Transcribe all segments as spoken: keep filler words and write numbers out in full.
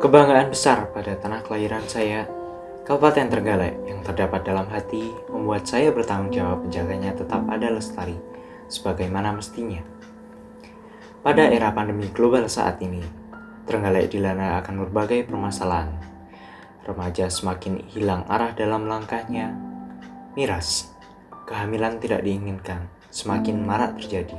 Kebanggaan besar pada tanah kelahiran saya, Kabupaten Trenggalek yang terdapat dalam hati membuat saya bertanggung jawab menjaganya tetap ada lestari sebagaimana mestinya. Pada era pandemi global saat ini, Trenggalek dilanda akan berbagai permasalahan. Remaja semakin hilang arah dalam langkahnya, miras, kehamilan tidak diinginkan semakin marak terjadi.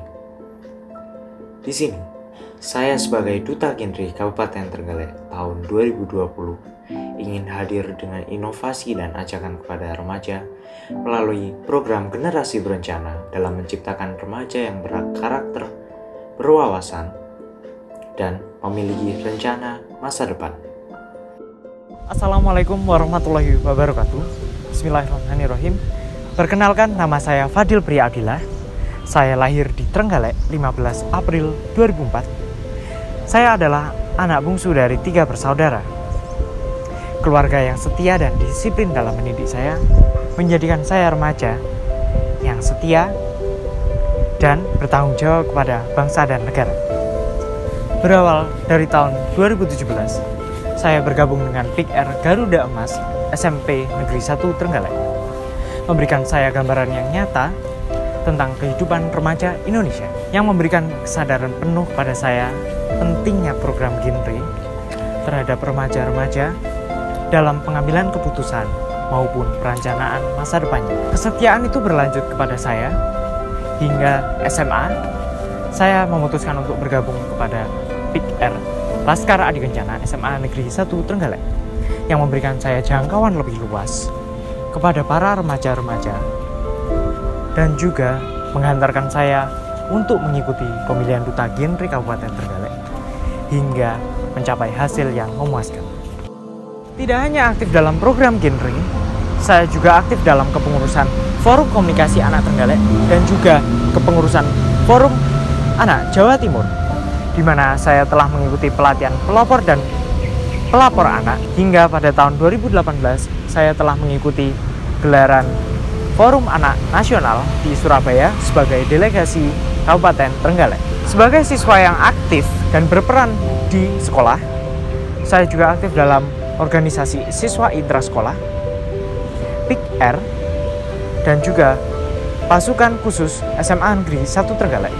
Di sini, saya sebagai Duta Genre Kabupaten Trenggalek tahun dua ribu dua puluh ingin hadir dengan inovasi dan ajakan kepada remaja melalui program Generasi Berencana dalam menciptakan remaja yang berkarakter, berwawasan, dan memiliki rencana masa depan. Assalamualaikum warahmatullahi wabarakatuh. Bismillahirrahmanirrahim. Perkenalkan, nama saya Fadil Priya Abdillah. Saya lahir di Trenggalek lima belas April dua ribu empat. Saya adalah anak bungsu dari tiga bersaudara. Keluarga yang setia dan disiplin dalam mendidik saya menjadikan saya remaja yang setia dan bertanggung jawab kepada bangsa dan negara. Berawal dari tahun dua ribu tujuh belas, saya bergabung dengan P I K R Garuda Emas S M P Negeri satu Trenggalek, memberikan saya gambaran yang nyata tentang kehidupan remaja Indonesia, yang memberikan kesadaran penuh pada saya pentingnya program Genre terhadap remaja-remaja dalam pengambilan keputusan maupun perencanaan masa depannya. Kesetiaan itu berlanjut kepada saya hingga S M A. Saya memutuskan untuk bergabung kepada P I K R Laskar Adi Kencana S M A Negeri satu Trenggalek, yang memberikan saya jangkauan lebih luas kepada para remaja-remaja dan juga menghantarkan saya untuk mengikuti pemilihan Duta Genre Kabupaten Trenggalek hingga mencapai hasil yang memuaskan. Tidak hanya aktif dalam program Genre, saya juga aktif dalam kepengurusan Forum Komunikasi Anak Trenggalek dan juga kepengurusan Forum Anak Jawa Timur, di mana saya telah mengikuti pelatihan pelopor dan pelapor anak hingga pada tahun dua ribu delapan belas saya telah mengikuti gelaran Forum Anak Nasional di Surabaya sebagai delegasi Kabupaten Trenggalek. Sebagai siswa yang aktif dan berperan di sekolah, saya juga aktif dalam organisasi siswa intrasekolah, P I K R, dan juga pasukan khusus S M A Negeri satu Trenggalek.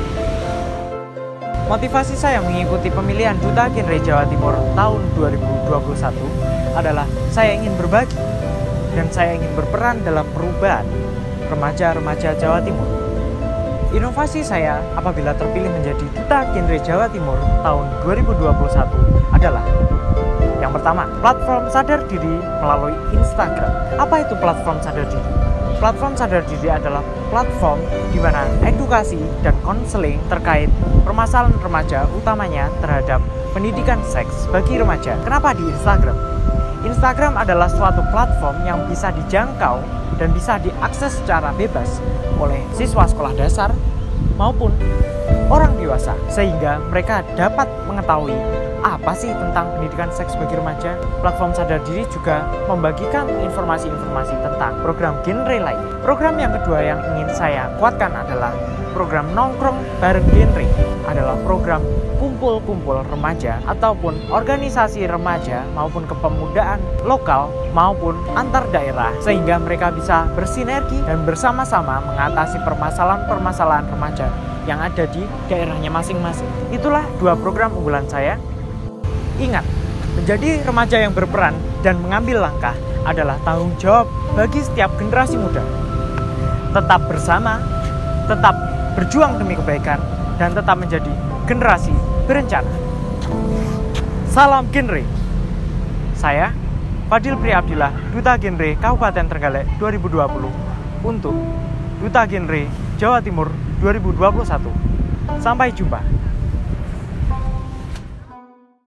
Motivasi saya mengikuti pemilihan Duta Genre Jawa Timur tahun dua ribu dua puluh satu adalah saya ingin berbagi dan saya ingin berperan dalam perubahan remaja-remaja Jawa Timur. Inovasi saya apabila terpilih menjadi Duta Genre Jawa Timur tahun dua ribu dua puluh satu adalah: yang pertama, platform sadar diri melalui Instagram. Apa itu platform sadar diri? Platform sadar diri adalah platform di mana edukasi dan konseling terkait permasalahan remaja, utamanya terhadap pendidikan seks bagi remaja. Kenapa di Instagram? Instagram adalah suatu platform yang bisa dijangkau dan bisa diakses secara bebas oleh siswa sekolah dasar maupun orang dewasa, sehingga mereka dapat mengetahui apa sih tentang pendidikan seks bagi remaja. Platform sadar diri juga membagikan informasi-informasi tentang program Genre lain. Program yang kedua yang ingin saya kuatkan adalah program Nongkrong Bareng Genre, adalah program kumpul-kumpul remaja ataupun organisasi remaja maupun kepemudaan lokal maupun antar daerah, sehingga mereka bisa bersinergi dan bersama-sama mengatasi permasalahan-permasalahan remaja yang ada di daerahnya masing-masing. Itulah dua program unggulan saya. Ingat, menjadi remaja yang berperan dan mengambil langkah adalah tanggung jawab bagi setiap generasi muda. Tetap bersama, tetap berjuang demi kebaikan, dan tetap menjadi generasi berencana. Salam Genre. Saya, Fadil Priya Abdillah, Duta Genre Kabupaten Trenggalek dua ribu dua puluh untuk Duta Genre Jawa Timur dua ribu dua puluh satu. Sampai jumpa.